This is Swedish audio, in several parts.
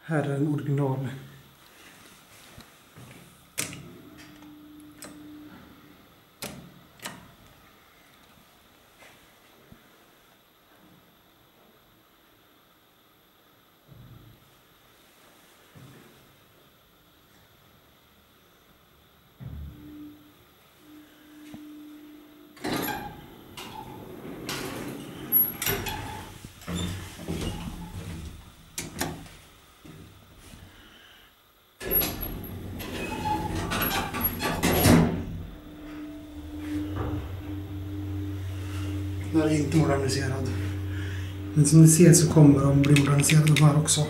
Här är en original. Den är inte moderniserad. Men som ni ser så kommer de bli moderniserade de här också.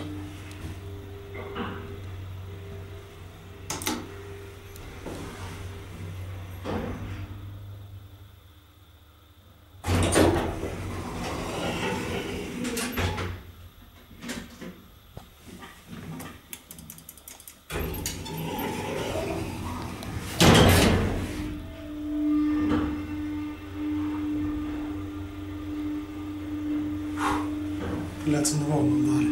Det lät som det var någon där.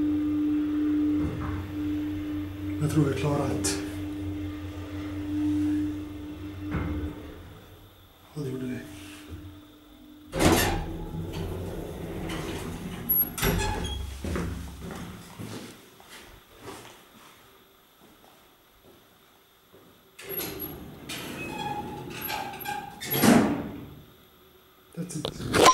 Jag tror vi klarar ett. Ja, det gjorde vi. That's it.